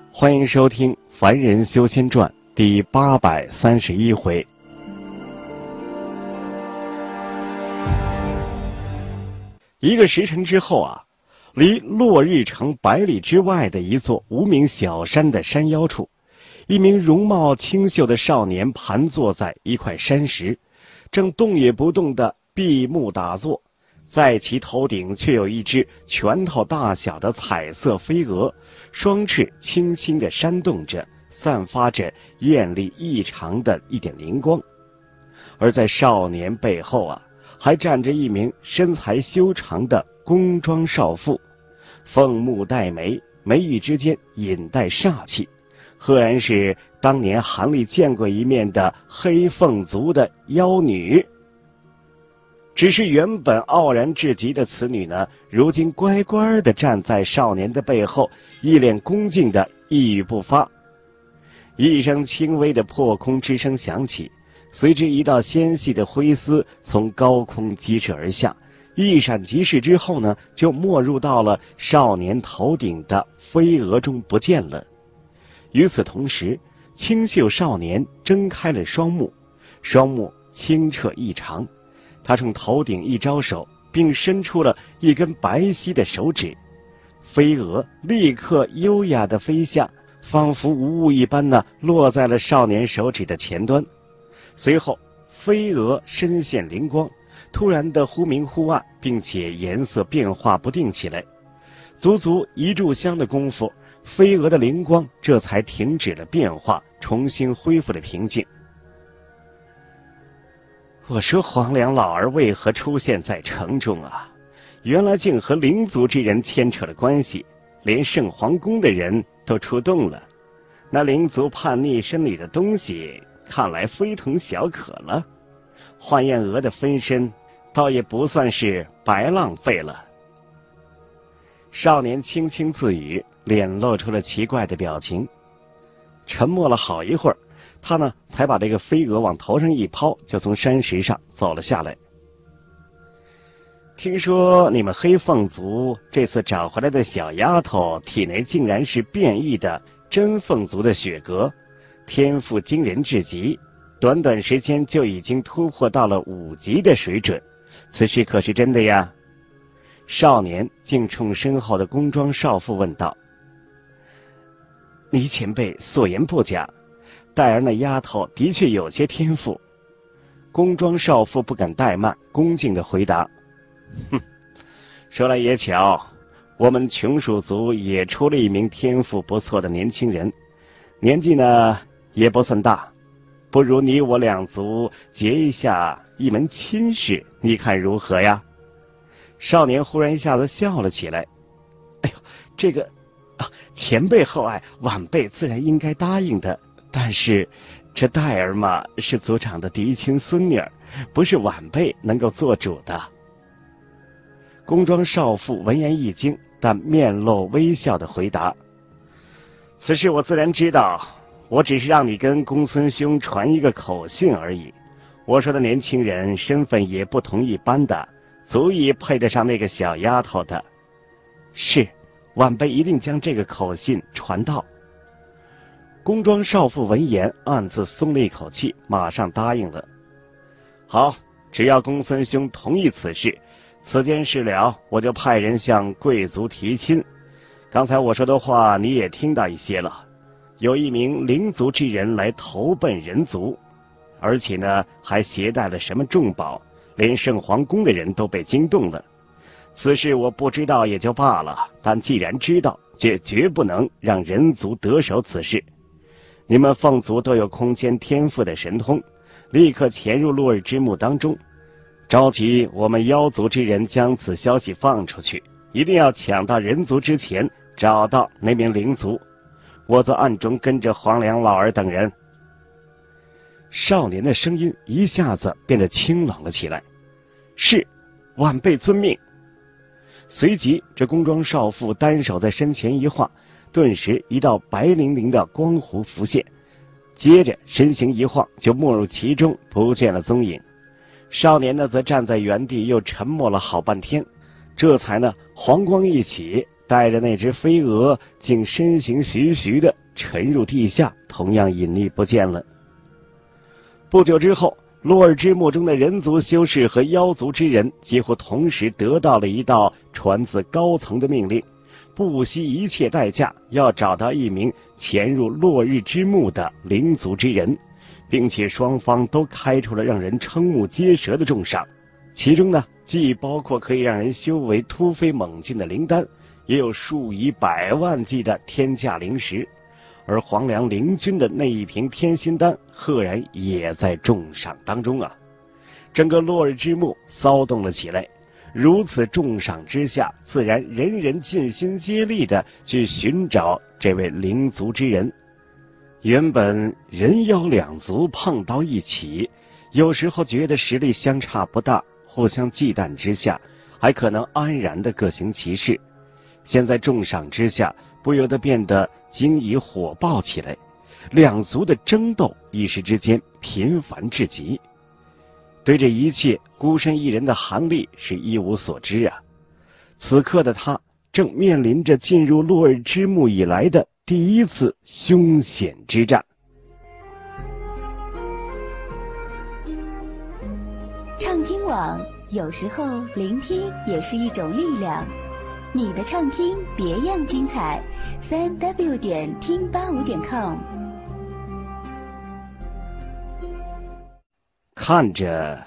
欢迎收听《凡人修仙传》第831回。一个时辰之后啊，离落日城100里之外的一座无名小山的山腰处，一名容貌清秀的少年盘坐在一块山石，正动也不动地闭目打坐。在其头顶却有一只拳头大小的彩色飞蛾，双翅轻轻地扇动着，散发着艳丽异常的一点灵光。而在少年背后啊，还站着一名身材修长的宫装少妇，凤目黛眉，眉宇之间隐带煞气，赫然是当年韩立见过一面的黑凤族的妖女。只是原本傲然至极的此女呢，如今乖乖地站在少年的背后，一脸恭敬的一语不发。一声轻微的破空之声响起，随之一道纤细的灰丝从高空激射而下，一闪即逝之后呢，就没入到了少年头顶的飞蛾中不见了。与此同时，清秀少年睁开了双目，双目清澈异常。他冲头顶一招手，并伸出了一根白皙的手指，飞蛾立刻优雅地飞下，仿佛无物一般呢，落在了少年手指的前端。随后飞蛾身现灵光，突然的忽明忽暗，并且颜色变化不定起来。足足一炷香的功夫，飞蛾的灵光这才停止了变化，重新恢复了平静。我说黄粱老儿为何出现在城中啊？原来竟和灵族之人牵扯了关系，连圣皇宫的人都出动了。那灵族叛逆身里的东西，看来非同小可了。幻焰蛾的分身，倒也不算是白浪费了。少年轻轻自语，脸露出了奇怪的表情。沉默了好一会儿，他呢才把这个飞蛾往头上一抛，就从山石上走了下来。听说你们黑凤族这次找回来的小丫头体内竟然是变异的真凤族的血格，天赋惊人至极，短短时间就已经突破到了5级的水准，此事可是真的呀？少年竟冲身后的宫装少妇问道。倪前辈所言不假，戴儿那丫头的确有些天赋。宫装少妇不敢怠慢，恭敬地回答。说来也巧，我们琼蜀族也出了一名天赋不错的年轻人，年纪呢也不算大，不如你我两族结一下一门亲事，你看如何呀？少年忽然一下子笑了起来。哎呦，这个前辈厚爱，晚辈自然应该答应的，但是这戴儿嘛是族长的嫡亲孙女儿，不是晚辈能够做主的。宫装少妇闻言一惊，但面露微笑的回答。此事我自然知道，我只是让你跟公孙兄传一个口信而已。我说的年轻人身份也不同一般的，足以配得上那个小丫头的。是，晚辈一定将这个口信传到。宫装少妇闻言暗自松了一口气，马上答应了。好，只要公孙兄同意此事，此件事了，我就派人向贵族提亲。刚才我说的话你也听到一些了，有一名灵族之人来投奔人族，而且呢还携带了什么重宝，连圣皇宫的人都被惊动了。此事我不知道也就罢了，但既然知道，绝不能让人族得手此事。你们凤族都有空间天赋的神通，立刻潜入落日之墓当中，召集我们妖族之人，将此消息放出去，一定要抢到人族之前找到那名灵族。我则暗中跟着黄粱老儿等人。少年的声音一下子变得清冷了起来。是，晚辈遵命。随即这宫装少妇单手在身前一画，顿时一道白灵灵的光弧浮现，接着身形一晃，就没入其中，不见了踪影。少年呢则站在原地，又沉默了好半天，这才呢黄光一起， 带着那只飞蛾竟身形徐徐地沉入地下，同样隐匿不见了。不久之后，落日之墓中的人族修士和妖族之人几乎同时得到了一道传自高层的命令，不惜一切代价要找到一名潜入落日之墓的灵族之人，并且双方都开出了让人瞠目结舌的重赏。其中呢，既包括可以让人修为突飞猛进的灵丹，也有数以百万计的天价灵石，而黄粱灵君的那一瓶天心丹赫然也在重赏当中啊！整个落日之墓骚动了起来。如此重赏之下，自然人人尽心竭力地去寻找这位灵族之人。原本人妖两族碰到一起，有时候觉得实力相差不大，互相忌惮之下，还可能安然地各行其事。现在重赏之下，不由得变得经已火爆起来，两族的争斗一时之间频繁至极。对这一切，孤身一人的韩立是一无所知啊。此刻的他正面临着进入落日之墓以来的第一次凶险之战。 畅听网，有时候聆听也是一种力量。你的畅听别样精彩，3w 点听85.com。 看着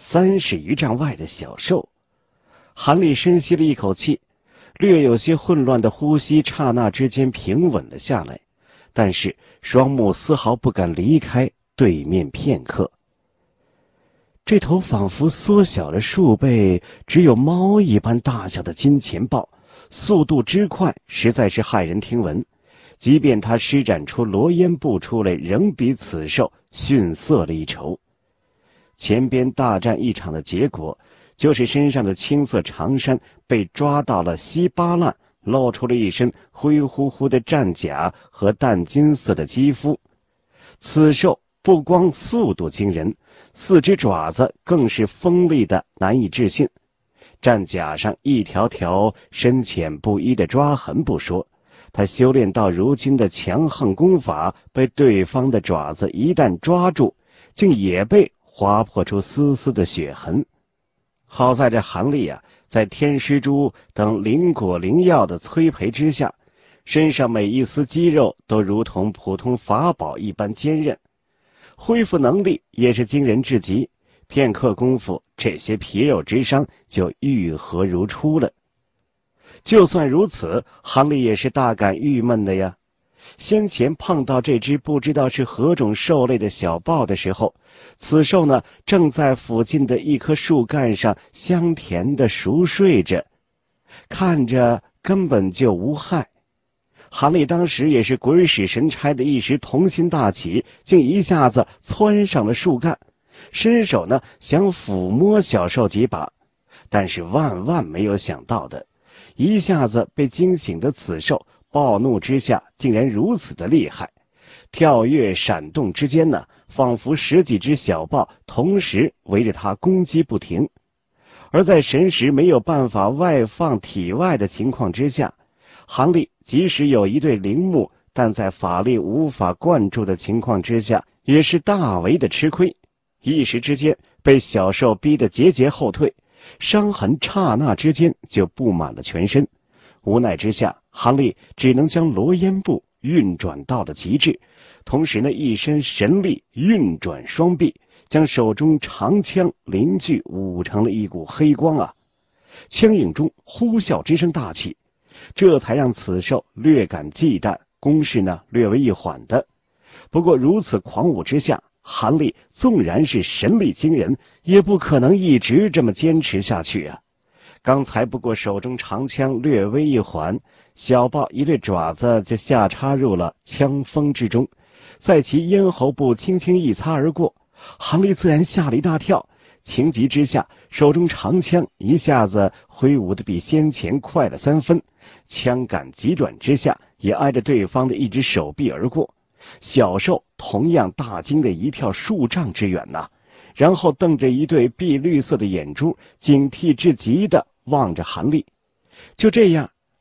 30余丈外的小兽，韩立深吸了一口气，略有些混乱的呼吸刹那之间平稳了下来，但是双目丝毫不敢离开对面片刻。这头仿佛缩小了数倍，只有猫一般大小的金钱豹，速度之快实在是骇人听闻，即便它施展出罗烟步出来，仍比此兽逊色了一筹。前边大战一场的结果，就是身上的青色长衫被抓到了稀巴烂，露出了一身灰乎乎的战甲和淡金色的肌肤。此兽不光速度惊人，四只爪子更是锋利的难以置信。战甲上一条条深浅不一的抓痕不说，他修炼到如今的强横功法，被对方的爪子一旦抓住，竟也被划破出丝丝的血痕。好在这韩立啊，在天师珠等灵果灵药的催培之下，身上每一丝肌肉都如同普通法宝一般坚韧，恢复能力也是惊人至极。片刻功夫，这些皮肉之伤就愈合如初了。就算如此，韩立也是大感郁闷的呀。先前碰到这只不知道是何种兽类的小豹的时候，此兽呢正在附近的一棵树干上香甜地熟睡着，看着根本就无害。韩立当时也是鬼使神差的一时童心大起，竟一下子窜上了树干，伸手呢想抚摸小兽几把，但是万万没有想到的，一下子被惊醒的此兽暴怒之下竟然如此的厉害，跳跃闪动之间呢，仿佛10几只小豹同时围着他攻击不停。而在神识没有办法外放体外的情况之下，韩立即使有一对灵目，但在法力无法灌注的情况之下，也是大为的吃亏。一时之间被小兽逼得节节后退，伤痕刹那之间就布满了全身。无奈之下，韩立只能将罗烟步运转到了极致，同时呢一身神力运转双臂，将手中长枪凝聚舞成了一股黑光啊！枪影中呼啸之声大起，这才让此兽略感忌惮，攻势呢略为一缓的。不过如此狂舞之下，韩立纵然是神力惊人，也不可能一直这么坚持下去啊！刚才不过手中长枪略微一缓，小豹一对爪子就下插入了枪锋之中，在其咽喉部轻轻一擦而过。韩立自然吓了一大跳，情急之下，手中长枪一下子挥舞的比先前快了3分，枪杆急转之下，也挨着对方的一只手臂而过。小兽同样大惊的一跳数丈之远呐，然后瞪着一对碧绿色的眼珠，警惕至极的望着韩立。就这样，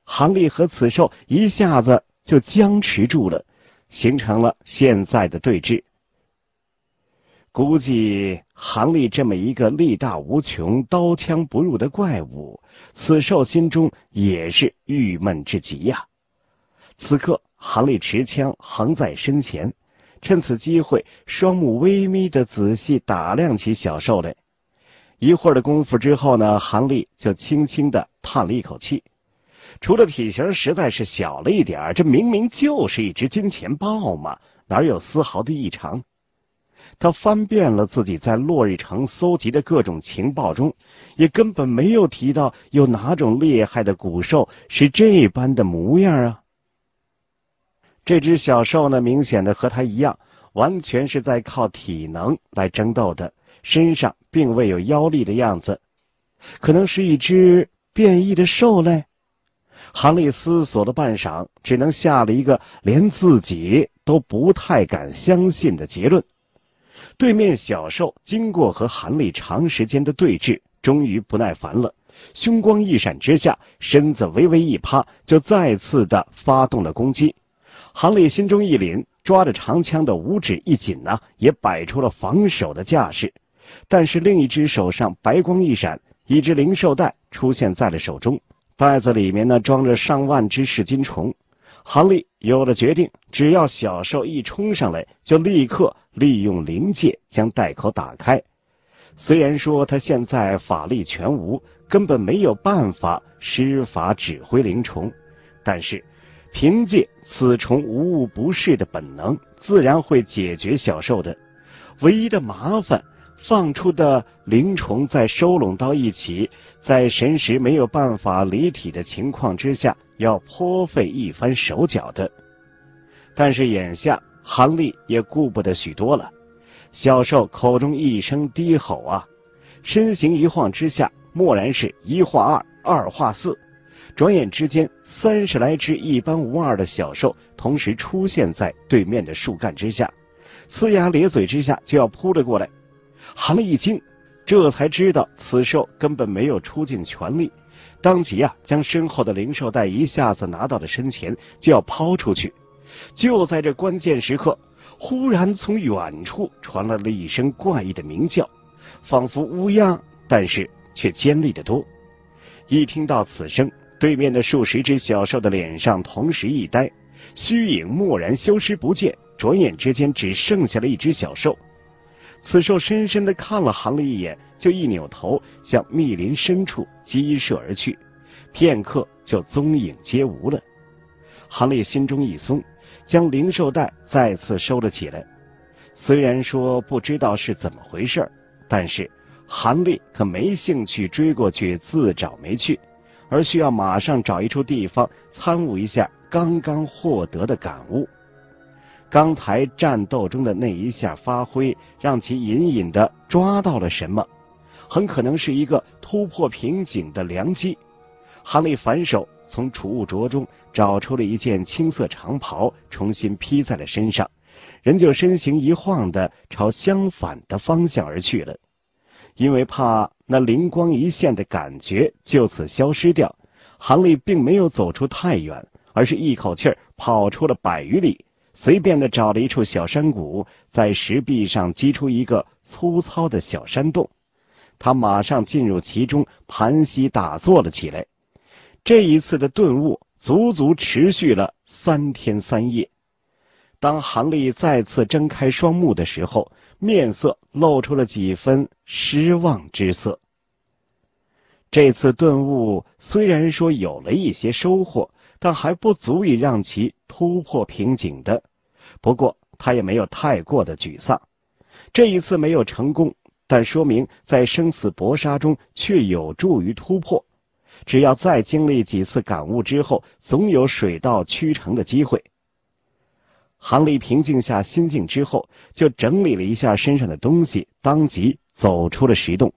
韩立和此兽一下子就僵持住了，形成了现在的对峙。估计韩立这么一个力大无穷、刀枪不入的怪物，此兽心中也是郁闷至极呀。此刻韩立持枪横在身前，趁此机会双目微眯地仔细打量起小兽来。一会儿的功夫之后呢，韩立就轻轻地叹了一口气，除了体型实在是小了一点，这明明就是一只金钱豹嘛，哪有丝毫的异常。他翻遍了自己在落日城搜集的各种情报中，也根本没有提到有哪种厉害的古兽是这般的模样啊。这只小兽呢，明显的和他一样，完全是在靠体能来争斗的，身上并未有妖力的样子，可能是一只变异的兽类。韩立思索了半晌，只能下了一个连自己都不太敢相信的结论。对面小兽经过和韩立长时间的对峙，终于不耐烦了，凶光一闪之下，身子微微一趴，就再次的发动了攻击。韩立心中一凛，抓着长枪的五指一紧呢，也摆出了防守的架势。但是另一只手上白光一闪，一只灵兽袋出现在了手中，袋子里面呢装着上万只噬金虫。韩立有了决定，只要小兽一冲上来，就立刻利用灵界将袋口打开。虽然说他现在法力全无，根本没有办法施法指挥灵虫，但是凭借此虫无物不噬的本能，自然会解决小兽的。唯一的麻烦，放出的灵虫在收拢到一起，在神识没有办法离体的情况之下，要颇费一番手脚的。但是眼下韩立也顾不得许多了，小兽口中一声低吼啊，身形一晃之下，蓦然是一化二，二化四，转眼之间30来只一般无二的小兽同时出现在对面的树干之下，呲牙咧嘴之下就要扑了过来。韩立一惊，这才知道此兽根本没有出尽全力，当即将身后的灵兽袋一下子拿到了身前，就要抛出去。就在这关键时刻，忽然从远处传来了一声怪异的鸣叫，仿佛乌鸦，但是却尖利得多。一听到此声，对面的数十只小兽的脸上同时一呆，虚影蓦然消失不见，转眼之间只剩下了一只小兽。此兽深深地看了韩立一眼，就一扭头向密林深处激射而去，片刻就踪影皆无了。韩立心中一松，将灵兽袋再次收了起来。虽然说不知道是怎么回事，但是韩立可没兴趣追过去自找没趣，而需要马上找一处地方参悟一下刚刚获得的感悟。刚才战斗中的那一下发挥，让其隐隐地抓到了什么，很可能是一个突破瓶颈的良机。韩立反手从储物镯中找出了一件青色长袍，重新披在了身上，人就身形一晃的朝相反的方向而去了。因为怕那灵光一现的感觉就此消失掉，韩立并没有走出太远，而是一口气跑出了100余里，随便的找了一处小山谷，在石壁上击出一个粗糙的小山洞。他马上进入其中，盘膝打坐了起来。这一次的顿悟足足持续了3天3夜。当韩立再次睁开双目的时候，面色露出了几分失望之色。这次顿悟虽然说有了一些收获，但还不足以让其突破瓶颈的。不过他也没有太过的沮丧，这一次没有成功，但说明在生死搏杀中却有助于突破。只要再经历几次感悟之后，总有水到渠成的机会。韩立平静下心境之后，就整理了一下身上的东西，当即走出了石洞。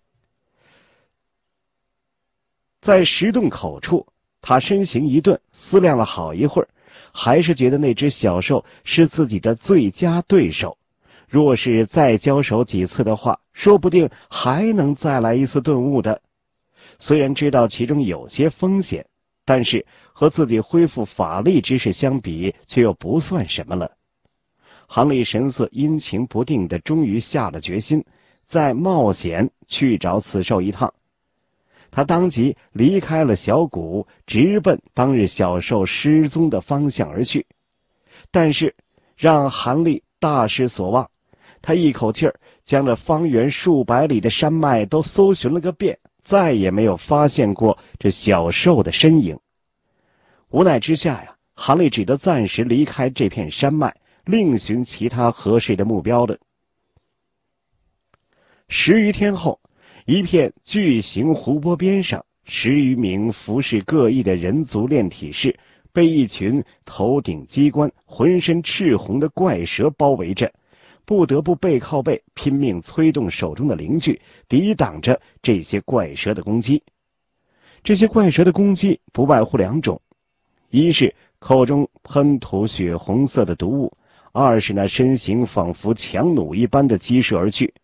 在石洞口处，他身形一顿，思量了好一会儿，还是觉得那只小兽是自己的最佳对手。若是再交手几次的话，说不定还能再来一次顿悟的。虽然知道其中有些风险， 但是和自己恢复法力之事相比，却又不算什么了。韩立神色阴晴不定的，终于下了决心，再冒险去找此兽一趟。他当即离开了小谷，直奔当日小兽失踪的方向而去。但是让韩立大失所望，他一口气儿将这方圆数百里的山脉都搜寻了个遍，再也没有发现过这小兽的身影。无奈之下呀，韩立只得暂时离开这片山脉，另寻其他合适的目标了。10余天后，一片巨型湖泊边上，10余名服饰各异的人族炼体士被一群头顶机关、浑身赤红的怪蛇包围着，不得不背靠背，拼命催动手中的灵具，抵挡着这些怪蛇的攻击。这些怪蛇的攻击不外乎2种，一是口中喷吐血红色的毒物，二是那身形仿佛强弩一般的激射而去。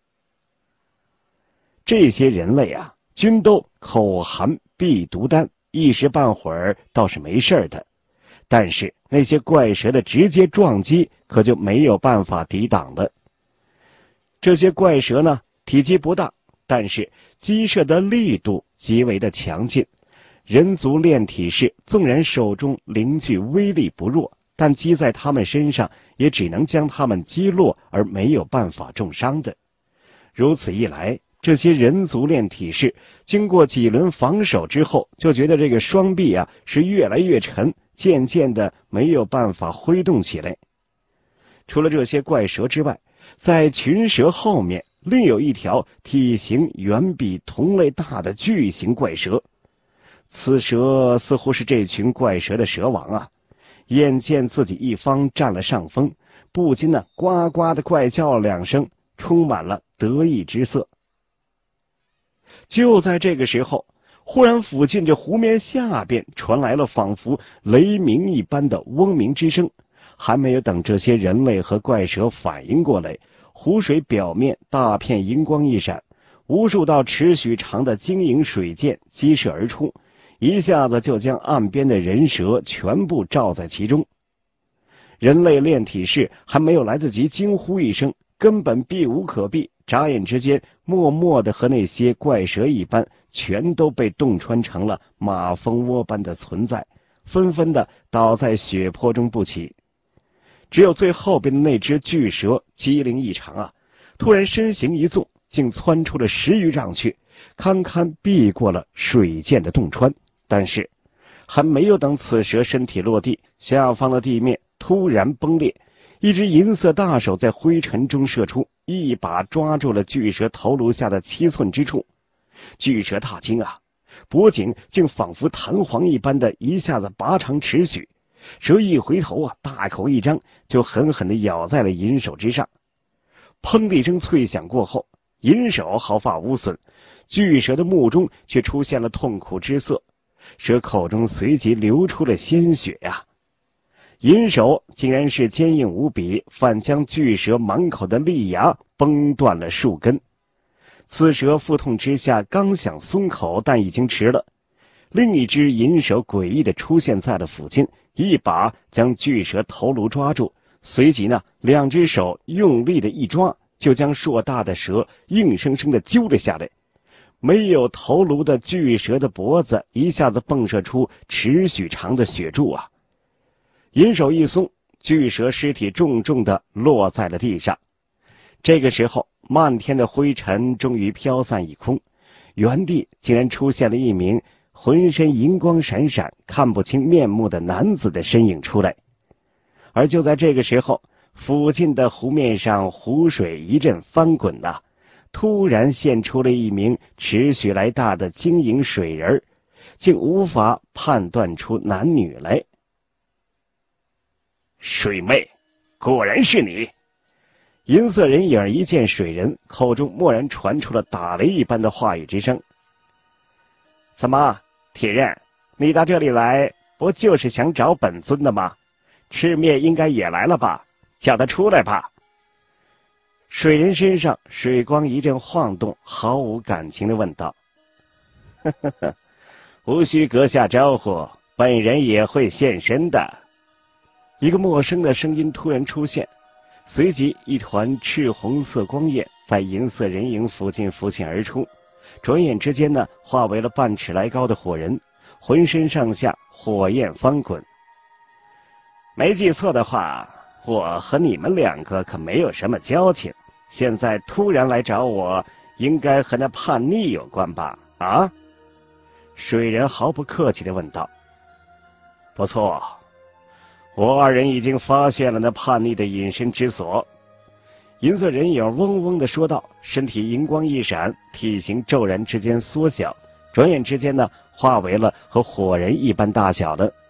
这些人类啊，均都口含避毒丹，一时半会儿倒是没事的，但是那些怪蛇的直接撞击可就没有办法抵挡了。这些怪蛇呢，体积不大，但是击射的力度极为的强劲。人族炼体士纵然手中灵具威力不弱，但击在他们身上也只能将他们击落，而没有办法重伤的。如此一来，这些人族炼体士经过几轮防守之后，就觉得这个双臂啊是越来越沉，渐渐的没有办法挥动起来。除了这些怪蛇之外，在群蛇后面另有一条体型远比同类大的巨型怪蛇。此蛇似乎是这群怪蛇的蛇王啊，眼见自己一方占了上风，不禁呢呱呱的怪叫了2声，充满了得意之色。就在这个时候，忽然附近这湖面下边传来了仿佛雷鸣一般的嗡鸣之声。还没有等这些人类和怪蛇反应过来，湖水表面大片银光一闪，无数道尺许长的晶莹水箭激射而出，一下子就将岸边的人蛇全部罩在其中。人类炼体士还没有来得及惊呼一声，根本避无可避，眨眼之间默默的和那些怪蛇一般，全都被洞穿成了马蜂窝般的存在，纷纷的倒在血泊中不起。只有最后边的那只巨蛇机灵异常啊，突然身形一纵，竟窜出了10余丈去，堪堪避过了水箭的洞穿。但是还没有等此蛇身体落地，下方的地面突然崩裂，一只银色大手在灰尘中射出，一把抓住了巨蛇头颅下的7寸之处。巨蛇大惊啊，脖颈竟仿佛弹簧一般的一下子拔长尺许。蛇一回头啊，大口一张，就狠狠地咬在了银手之上。砰的一声脆响过后，银手毫发无损，巨蛇的目中却出现了痛苦之色，蛇口中随即流出了鲜血呀。银手竟然是坚硬无比，反将巨蛇满口的利牙崩断了数根。此蛇腹痛之下刚想松口，但已经迟了。另一只银手诡异地出现在了附近，一把将巨蛇头颅抓住，随即呢，2只手用力的一抓，就将硕大的蛇硬生生地揪了下来。没有头颅的巨蛇的脖子一下子迸射出尺许长的血柱啊！银手一松，巨蛇尸体重重地落在了地上。这个时候，漫天的灰尘终于飘散一空，原地竟然出现了一名浑身银光闪闪、看不清面目的男子的身影出来。而就在这个时候，附近的湖面上湖水一阵翻滚呐，突然现出了一名尺许来大的晶莹水人，竟无法判断出男女来。水妹，果然是你！银色人影一见水人，口中蓦然传出了打雷一般的话语之声。怎么，铁刃，你到这里来不就是想找本尊的吗？赤面应该也来了吧，叫他出来吧。水人身上水光一阵晃动，毫无感情地问道。呵呵呵，无需阁下招呼， 本人也会现身的。一个陌生的声音突然出现，随即一团赤红色光焰在银色人影附近浮现而出，转眼之间呢，化为了半尺来高的火人，浑身上下火焰翻滚。没记错的话，我和你们两个可没有什么交情，现在突然来找我，应该和那叛逆有关吧？啊？水人毫不客气地问道。不错，我二人已经发现了那叛逆的隐身之所。银色人影嗡嗡地说道，身体银光一闪，体型骤然之间缩小，转眼之间呢，化为了和火人一般大小的。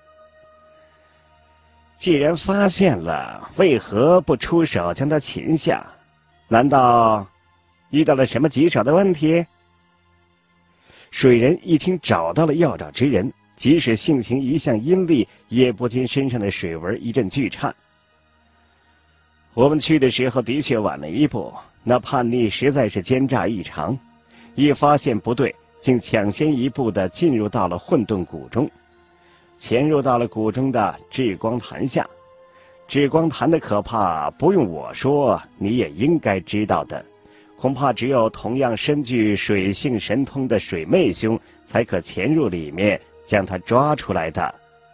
既然发现了，为何不出手将他擒下？难道遇到了什么棘手的问题？水人一听找到了要找之人，即使性情一向阴戾，也不禁身上的水纹一阵剧颤。我们去的时候的确晚了一步，那叛逆实在是奸诈异常，一发现不对，竟抢先一步的进入到了混沌谷中，潜入到了谷中的至光潭下。至光潭的可怕，不用我说，你也应该知道的。恐怕只有同样身具水性神通的水妹兄，才可潜入里面将他抓出来的。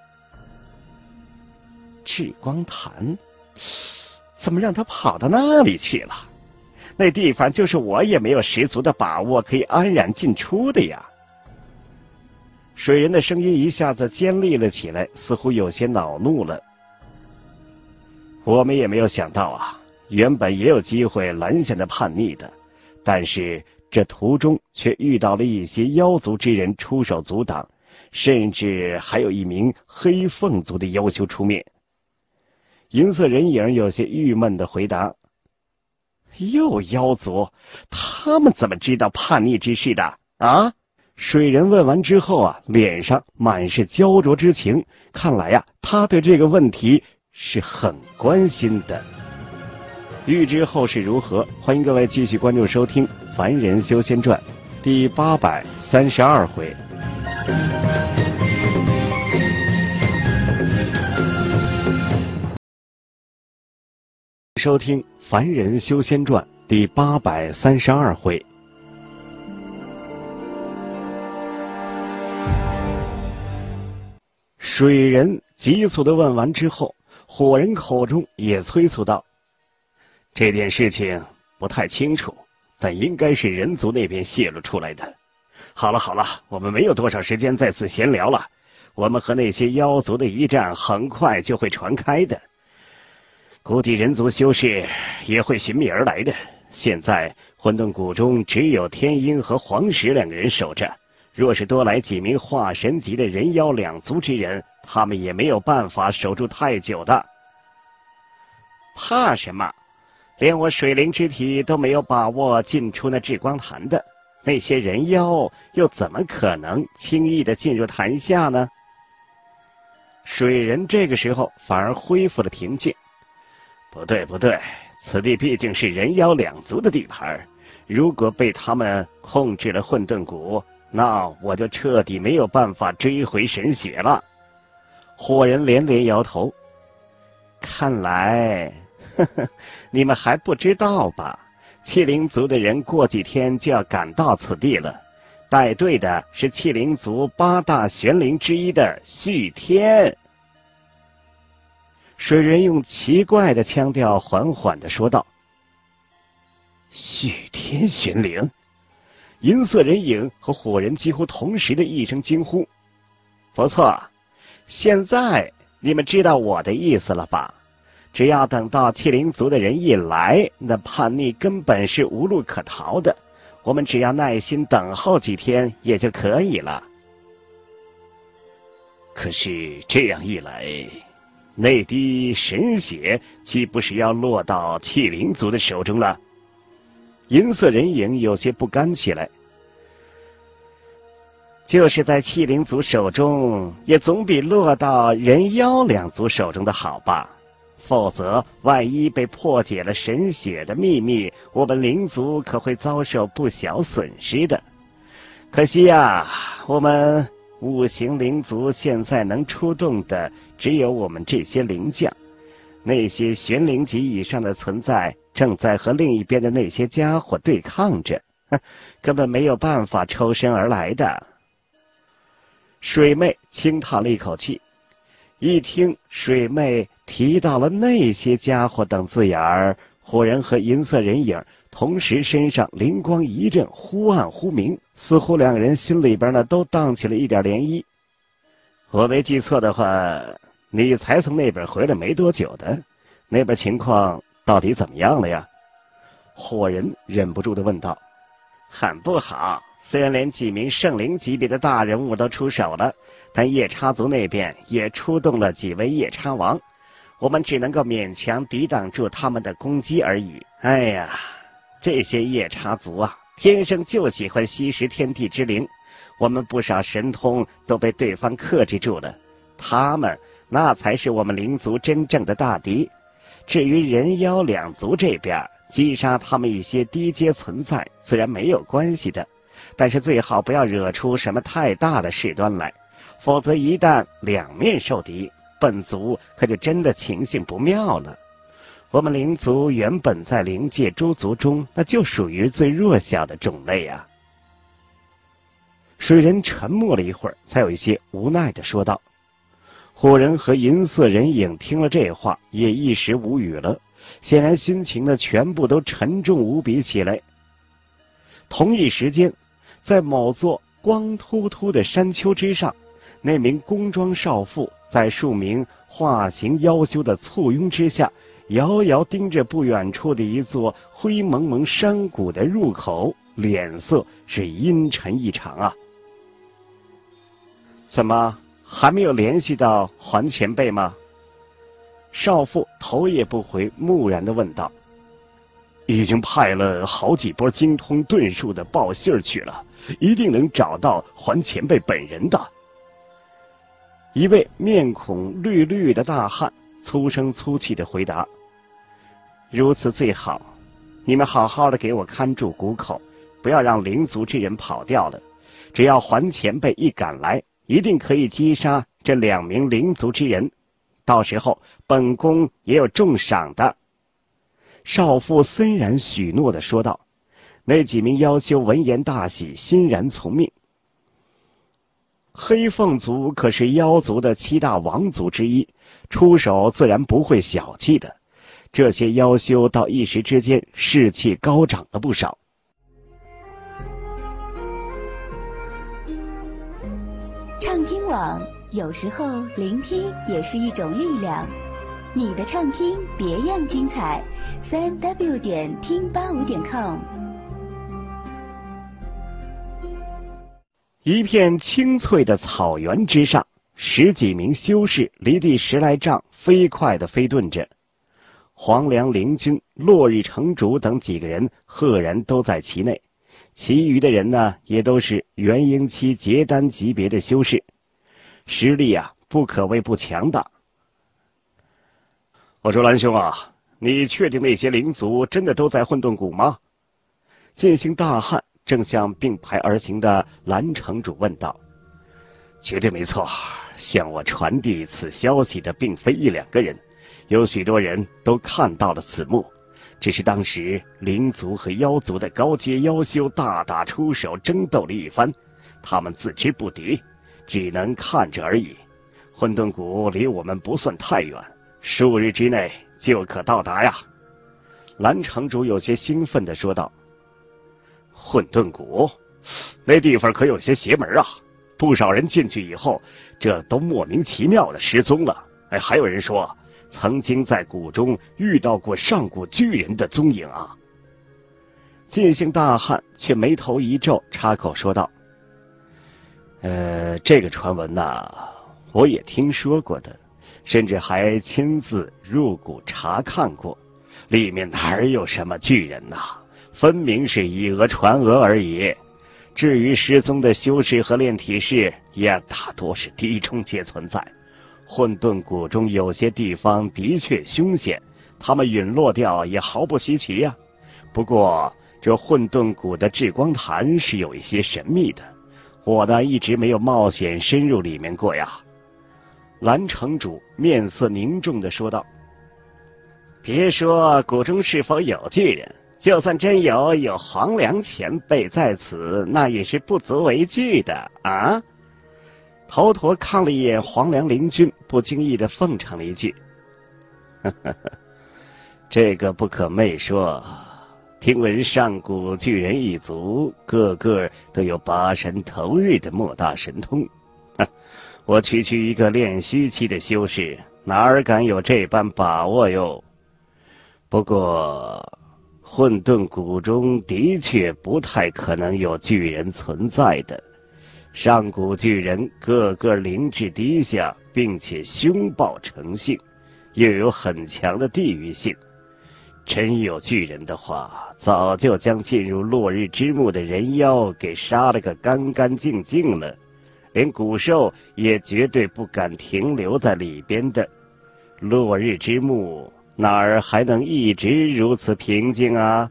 至光潭，怎么让他跑到那里去了？那地方就是我也没有十足的把握可以安然进出的呀。水人的声音一下子尖利了起来，似乎有些恼怒了。我们也没有想到啊，原本也有机会拦下那叛逆的，但是这途中却遇到了一些妖族之人出手阻挡，甚至还有一名黑凤族的妖修出面。银色人影有些郁闷地回答：又妖族，他们怎么知道叛逆之事的啊？水人问完之后啊，脸上满是焦灼之情，看来呀，他对这个问题是很关心的。欲知后事如何，欢迎各位继续关注收听《凡人修仙传》第832回。收听《凡人修仙传》第832回。水人急促地问完之后，火人口中也催促道：这件事情不太清楚，但应该是人族那边泄露出来的。好了好了，我们没有多少时间再次闲聊了，我们和那些妖族的一战很快就会传开的，估计人族修士也会寻觅而来的。现在混沌谷中只有天鹰和黄石两个人守着，若是多来几名化神级的人妖两族之人，他们也没有办法守住太久的。怕什么？连我水灵之体都没有把握进出那至光潭的，那些人妖又怎么可能轻易的进入潭下呢？水人这个时候反而恢复了平静。不对不对，此地毕竟是人妖两族的地盘，如果被他们控制了混沌谷，那我就彻底没有办法追回神血了。火人连连摇头，看来你们还不知道吧？气灵族的人过几天就要赶到此地了，带队的是气灵族8大玄灵之一的续天。水人用奇怪的腔调缓缓地说道：续天玄灵。银色人影和火人几乎同时的一声惊呼。不错，现在你们知道我的意思了吧？只要等到气灵族的人一来，那叛逆根本是无路可逃的，我们只要耐心等候几天也就可以了。可是这样一来，那滴神血岂不是要落到气灵族的手中了？银色人影有些不甘起来。就是在气灵族手中，也总比落到人妖两族手中的好吧？否则万一被破解了神血的秘密，我们灵族可会遭受不小损失的。可惜呀，我们五行灵族现在能出动的只有我们这些灵将，那些玄灵级以上的存在正在和另一边的那些家伙对抗着，根本没有办法抽身而来的。水妹轻叹了一口气，一听水妹提到了那些家伙等字眼儿，火人和银色人影同时身上灵光一阵，忽暗忽明，似乎两个人心里边呢都荡起了一点涟漪。我没记错的话，你才从那边回来没多久的，那边情况到底怎么样了呀？火人忍不住地问道。很不好，虽然连几名圣灵级别的大人物都出手了，但夜叉族那边也出动了几位夜叉王，我们只能够勉强抵挡住他们的攻击而已。哎呀，这些夜叉族啊，天生就喜欢吸食天地之灵，我们不少神通都被对方克制住了，他们那才是我们灵族真正的大敌。至于人妖两族这边，击杀他们一些低阶存在自然没有关系的，但是最好不要惹出什么太大的事端来，否则一旦两面受敌，本族可就真的情形不妙了。我们灵族原本在灵界诸族中那就属于最弱小的种类啊。水人沉默了一会儿，才有一些无奈地说道。火人和银色人影听了这话也一时无语了，显然心情呢全部都沉重无比起来。同一时间，在某座光秃秃的山丘之上，那名宫装少妇在数名化形妖修的簇拥之下，遥遥盯着不远处的一座灰蒙蒙山谷的入口，脸色是阴沉异常啊。怎么还没有联系到环前辈吗？少妇头也不回，木然地问道。已经派了好几波精通遁术的报信儿去了，一定能找到环前辈本人的。一位面孔绿绿的大汉粗声粗气地回答。如此最好，你们好好的给我看住谷口，不要让灵族之人跑掉了。只要环前辈一赶来，一定可以击杀这2名灵族之人，到时候本宫也有重赏的。少妇森然许诺地说道。那几名妖修闻言大喜，欣然从命。黑凤族可是妖族的7大王族之一，出手自然不会小气的。这些妖修到一时之间士气高涨了不少。 畅听网，有时候聆听也是一种力量。你的畅听别样精彩，3w 点听85.com。 一片青翠的草原之上，10几名修士离地10来丈，飞快地飞遁着。黄粱灵君、落日城主等几个人赫然都在其内，其余的人呢，也都是元婴期结丹级别的修士，实力啊，不可谓不强大。我说蓝兄啊，你确定那些灵族真的都在混沌谷吗？剑星大汉正向并排而行的蓝城主问道。绝对没错，向我传递此消息的并非1、2个人，有许多人都看到了此幕，只是当时灵族和妖族的高阶妖修大打出手，争斗了一番，他们自知不敌，只能看着而已。混沌谷离我们不算太远，数日之内就可到达呀。蓝城主有些兴奋地说道。混沌谷，那地方可有些邪门啊，不少人进去以后，这都莫名其妙的失踪了。还有人说曾经在谷中遇到过上古巨人的踪影啊。剑姓大汉却眉头一皱，插口说道。这个传闻呐，我也听说过的，甚至还亲自入谷查看过，里面哪有什么巨人呐，分明是以讹传讹而已。至于失踪的修士和炼体士，也大多是低中阶存在。混沌谷中有些地方的确凶险，他们陨落掉也毫不稀奇呀。不过这混沌谷的至光潭是有一些神秘的， 我呢一直没有冒险深入里面过呀。蓝城主面色凝重地说道：别说谷中是否有巨人，就算真有黄粱前辈在此，那也是不足为惧的啊。头陀看了一眼黄粱灵君，不经意地奉承了一句：呵呵呵，这个不可昧说，听闻上古巨人一族个个都有8神投日的莫大神通，我区区一个炼虚期的修士，哪敢有这般把握哟？不过混沌谷中的确不太可能有巨人存在的，上古巨人个个灵智低下，并且凶暴成性，又有很强的地域性。真有巨人的话，早就将进入落日之墓的人妖给杀了个干干净净了，连古兽也绝对不敢停留在里边的。落日之墓哪儿还能一直如此平静啊？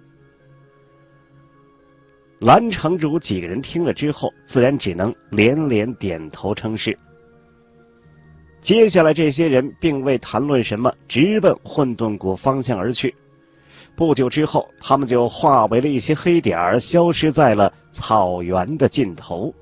蓝城主几个人听了之后，自然只能连连点头称是。接下来这些人并未谈论什么，直奔混沌谷方向而去。不久之后，他们就化为了一些黑点儿，消失在了草原的尽头。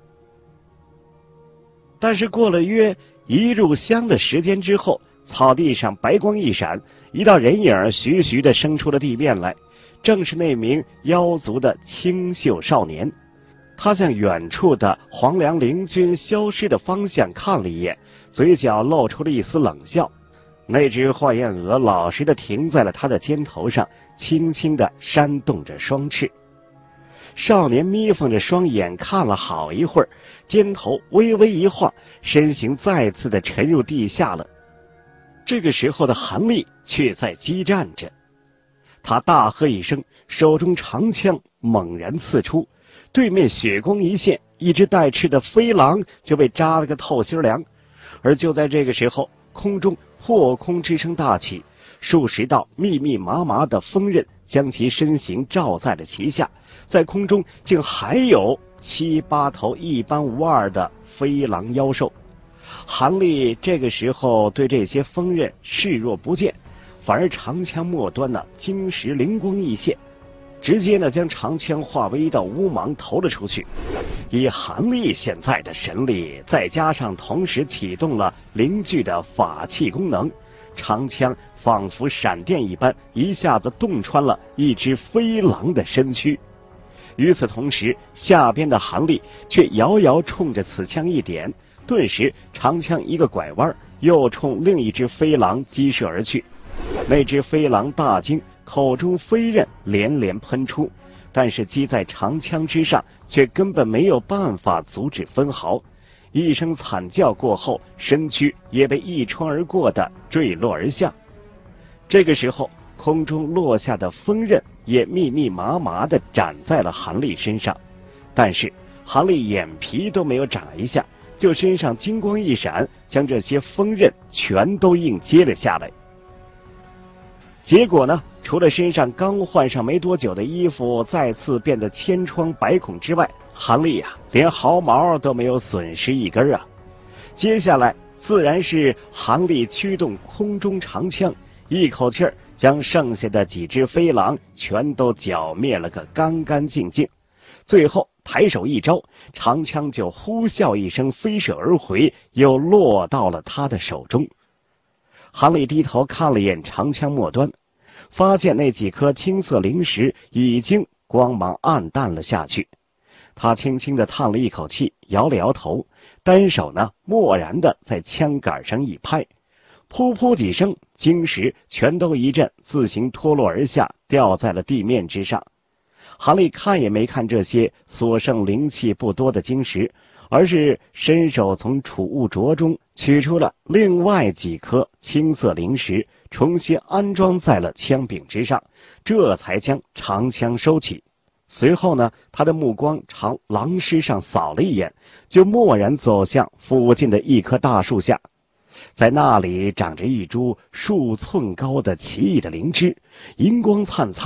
但是过了约1炷香的时间之后，草地上白光一闪，一道人影徐徐地升出了地面来，正是那名妖族的清秀少年。他向远处的黄粱灵君消失的方向看了一眼，嘴角露出了一丝冷笑。那只幻焰蛾老实地停在了他的肩头上，轻轻地扇动着双翅。少年眯缝着双眼看了好一会儿，肩头微微一晃，身形再次地沉入地下了。这个时候的韩立却在激战着，他大喝一声，手中长枪猛然刺出，对面血光一现，一只带翅的飞狼就被扎了个透心凉。而就在这个时候，空中破空之声大起，数十道密密麻麻的锋刃将其身形罩在了其下，在空中竟还有7、8头一般无二的飞狼妖兽。韩立这个时候对这些锋刃视若不见，反而长枪末端呢晶石灵光一现，直接呢将长枪化为一道乌芒投了出去。以韩立现在的神力，再加上同时启动了灵具的法器功能，长枪仿佛闪电一般，一下子洞穿了一只飞狼的身躯。与此同时，下边的韩立却遥遥冲着此枪一点，顿时长枪一个拐弯，又冲另一只飞狼击射而去。那只飞狼大惊，口中飞刃连连喷出，但是击在长枪之上，却根本没有办法阻止分毫。一声惨叫过后，身躯也被一穿而过的坠落而下。这个时候，空中落下的锋刃也密密麻麻地斩在了韩立身上，但是韩立眼皮都没有眨一下，就身上金光一闪，将这些锋刃全都硬接了下来。结果呢，除了身上刚换上没多久的衣服再次变得千疮百孔之外，韩立连毫毛都没有损失一根啊。接下来自然是韩立驱动空中长枪，一口气儿将剩下的几只飞狼全都剿灭了个干干净净。最后抬手一招，长枪就呼啸一声飞射而回，又落到了他的手中。韩立低头看了眼长枪末端，发现那几颗青色灵石已经光芒暗淡了下去。他轻轻地叹了一口气，摇了摇头，单手呢蓦然地在枪杆上一拍，噗噗几声，晶石全都一阵自行脱落而下，掉在了地面之上。韩立看也没看这些所剩灵气不多的晶石，而是伸手从储物镯中取出了另外几颗青色灵石，重新安装在了枪柄之上，这才将长枪收起。随后呢，他的目光朝狼尸上扫了一眼，就蓦然走向附近的一棵大树下。在那里长着一株数寸高的奇异的灵芝，银光灿灿，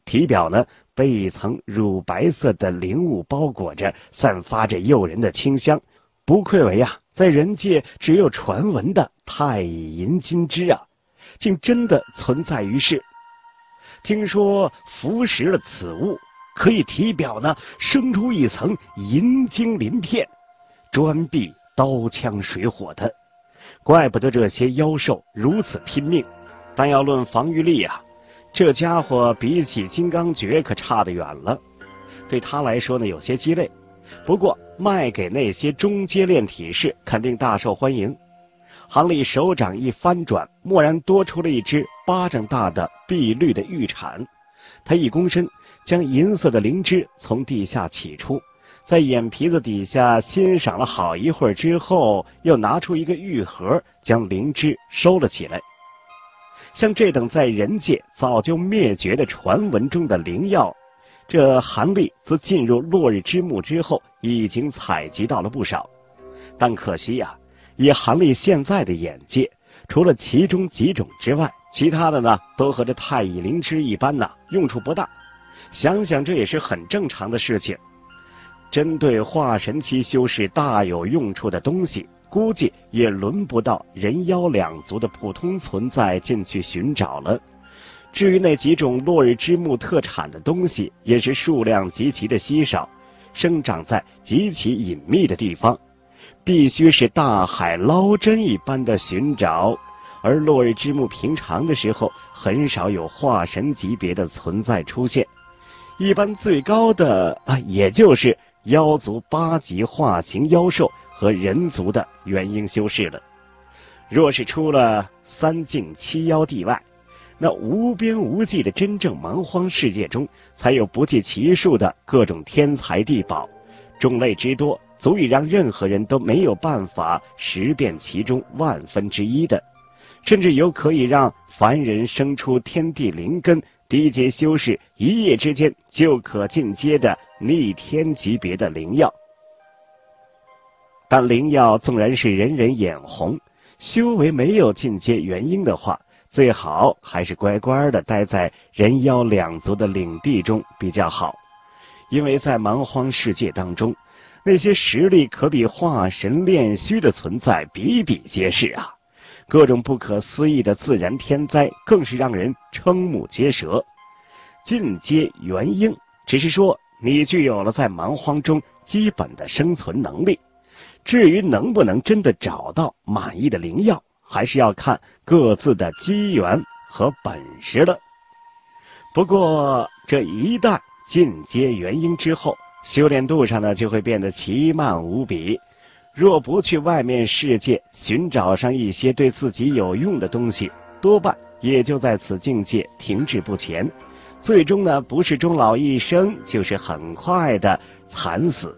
体表呢被一层乳白色的灵物包裹着，散发着诱人的清香，不愧为在人界只有传闻的太乙银金枝竟真的存在于世。听说服食了此物，可以体表呢生出一层银精鳞片，专避刀枪水火的。怪不得这些妖兽如此拼命，但要论防御力这家伙比起金刚诀可差得远了。对他来说呢有些鸡肋，不过卖给那些中阶炼体士肯定大受欢迎。韩立手掌一翻转，蓦然多出了一只巴掌大的碧绿的玉铲。他一躬身，将银色的灵芝从地下取出，在眼皮子底下欣赏了好一会儿之后，又拿出一个玉盒，将灵芝收了起来。像这等在人界早就灭绝的传闻中的灵药，这韩立自进入落日之墓之后已经采集到了不少。但可惜以韩立现在的眼界，除了其中几种之外，其他的呢都和这太乙灵芝一般用处不大。想想这也是很正常的事情。针对化神期修士大有用处的东西，估计也轮不到人妖两族的普通存在进去寻找了。至于那几种落日之墓特产的东西，也是数量极其的稀少，生长在极其隐秘的地方，必须是大海捞针一般的寻找。而落日之墓平常的时候很少有化神级别的存在出现，一般最高的也就是妖族8级化形妖兽和人族的元婴修士了。若是出了3境7妖地外，那无边无际的真正蛮荒世界中，才有不计其数的各种天材地宝，种类之多，足以让任何人都没有办法识辨其中1/1000的，甚至有可以让凡人生出天地灵根，低阶修士一夜之间就可进阶的逆天级别的灵药。但灵药纵然是人人眼红，修为没有进阶元婴的话，最好还是乖乖的待在人妖两族的领地中比较好。因为在蛮荒世界当中，那些实力可比化神炼虚的存在比比皆是各种不可思议的自然天灾更是让人瞠目结舌。进阶元婴只是说你具有了在蛮荒中基本的生存能力，至于能不能真的找到满意的灵药，还是要看各自的机缘和本事了。不过这一旦进阶元婴之后，修炼路上呢就会变得奇慢无比。若不去外面世界寻找上一些对自己有用的东西，多半也就在此境界停滞不前，最终呢不是终老一生，就是很快的惨死。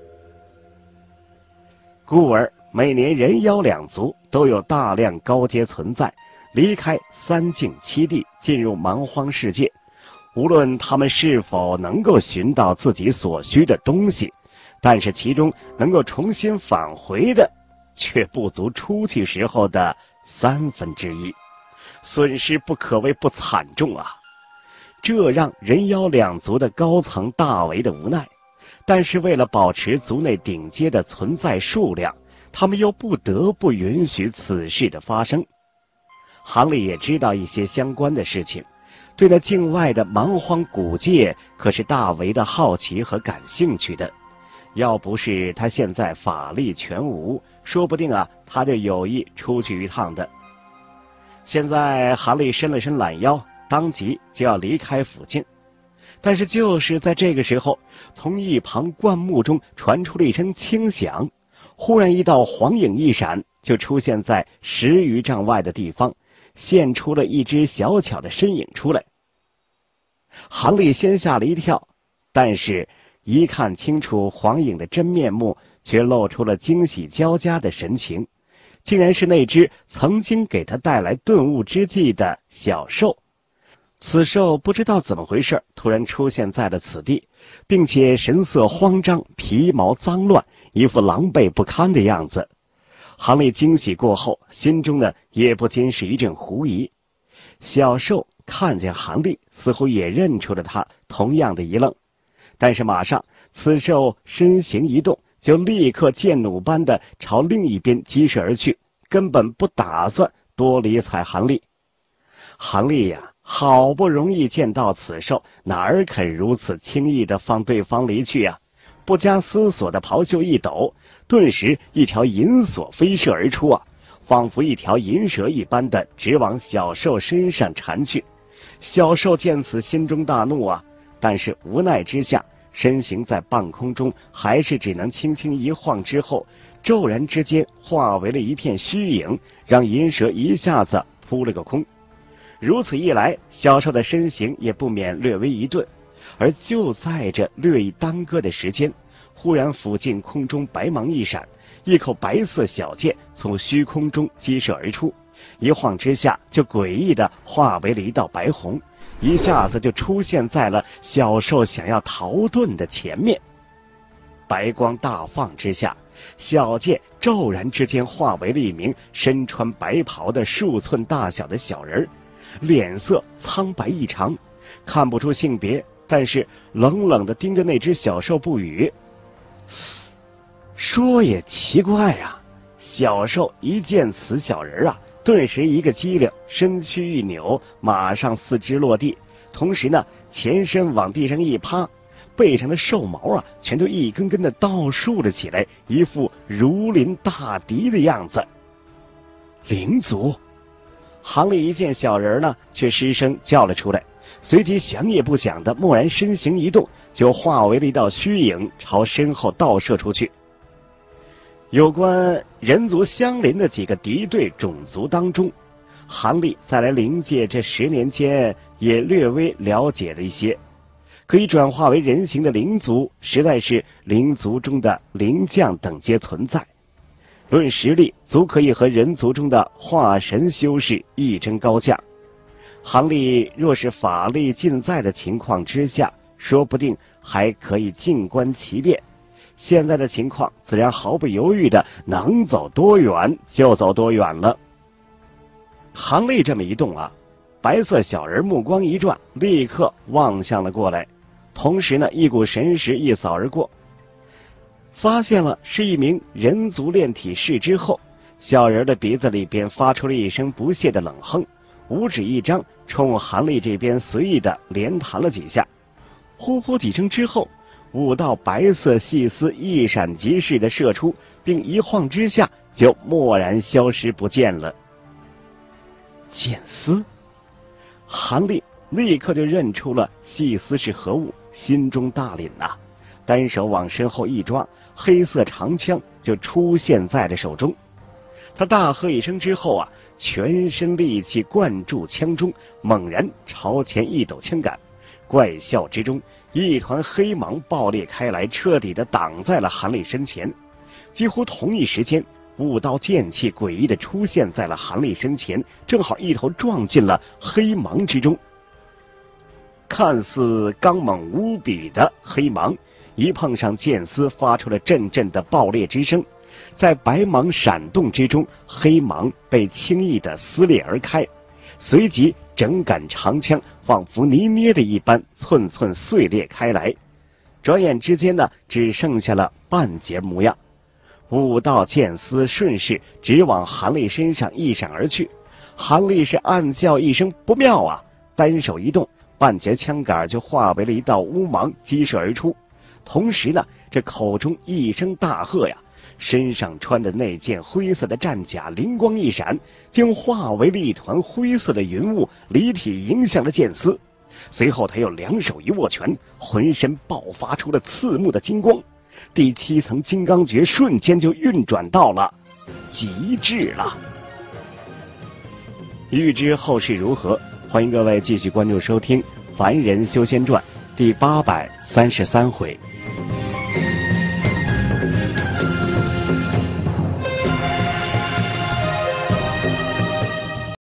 故而每年人妖两族都有大量高阶存在离开3境7地，进入蛮荒世界，无论他们是否能够寻到自己所需的东西，但是其中能够重新返回的却不足出去时候的1/3，损失不可谓不惨重这让人妖两族的高层大为的无奈，但是为了保持族内顶阶的存在数量，他们又不得不允许此事的发生。韩立也知道一些相关的事情，对那境外的蛮荒古界可是大为的好奇和感兴趣的。要不是他现在法力全无，说不定他就有意出去一趟的。现在韩立伸了伸懒腰，当即就要离开附近，但是就是在这个时候，从一旁灌木中传出了一声轻响，忽然一道黄影一闪，就出现在10余丈外的地方，现出了一只小巧的身影出来。韩立先吓了一跳，但是一看清楚黄影的真面目，却露出了惊喜交加的神情，竟然是那只曾经给他带来顿悟之际的小兽。此兽不知道怎么回事，突然出现在了此地，并且神色慌张，皮毛脏乱，一副狼狈不堪的样子。韩立惊喜过后，心中呢也不禁是一阵狐疑。小兽看见韩立，似乎也认出了他，同样的一愣。但是马上此兽身形一动，就立刻箭弩般的朝另一边击射而去，根本不打算多理睬韩立。韩立呀，好不容易见到此兽，哪儿肯如此轻易的放对方离去啊？不加思索的袍袖一抖，顿时一条银索飞射而出啊，仿佛一条银蛇一般的直往小兽身上缠去。小兽见此心中大怒啊，但是无奈之下，身形在半空中还是只能轻轻一晃，之后骤然之间化为了一片虚影，让银蛇一下子扑了个空。如此一来，小兽的身形也不免略微一顿，而就在这略一耽搁的时间，忽然附近空中白芒一闪，一口白色小剑从虚空中激射而出，一晃之下就诡异的化为了一道白虹，一下子就出现在了小兽想要逃遁的前面。白光大放之下，小剑骤然之间化为了一名身穿白袍的数寸大小的小人，脸色苍白异常，看不出性别，但是冷冷地盯着那只小兽不语。说也奇怪啊，小兽一见此小人啊，顿时一个机灵，身躯一扭，马上四肢落地，同时呢，前身往地上一趴，背上的兽毛啊，全都一根根的倒竖了起来，一副如临大敌的样子。灵族！韩立一见小人呢，却失声叫了出来，随即想也不想的蓦然身形一动，就化为了一道虚影，朝身后倒射出去。有关人族相邻的几个敌对种族当中，韩立在来灵界这10年间也略微了解了一些。可以转化为人形的灵族，实在是灵族中的灵将等皆存在，论实力足可以和人族中的化神修士一争高下。韩立若是法力尽在的情况之下，说不定还可以静观其变。现在的情况自然毫不犹豫的能走多远就走多远了。韩立这么一动啊，白色小人目光一转，立刻望向了过来，同时呢，一股神识一扫而过，发现了是一名人族炼体士之后，小人的鼻子里边发出了一声不屑的冷哼，五指一张，冲韩立这边随意的连弹了几下，呼呼几声之后，5道白色细丝一闪即逝的射出，并一晃之下就蓦然消失不见了。剑丝，韩立立刻就认出了细丝是何物，心中大凛呐，单手往身后一抓，黑色长枪就出现在了手中。他大喝一声之后啊，全身力气灌注枪中，猛然朝前一抖枪杆，怪笑之中，一团黑芒爆裂开来，彻底的挡在了韩立身前。几乎同一时间，5道剑气诡异的出现在了韩立身前，正好一头撞进了黑芒之中。看似刚猛无比的黑芒，一碰上剑丝，发出了阵阵的爆裂之声。在白芒闪动之中，黑芒被轻易的撕裂而开，随即整杆长枪仿佛泥捏的一般，寸寸碎裂开来。转眼之间呢，只剩下了半截模样。5道剑丝顺势直往韩立身上一闪而去。韩立是暗叫一声不妙啊，单手一动，半截枪杆就化为了一道乌芒激射而出。同时呢，这口中一声大喝呀，身上穿的那件灰色的战甲灵光一闪，竟化为了一团灰色的云雾，离体迎向了剑丝。随后他又两手一握拳，浑身爆发出了刺目的金光，第7层金刚诀瞬间就运转到了极致了。欲知后事如何，欢迎各位继续关注收听《凡人修仙传》第833回。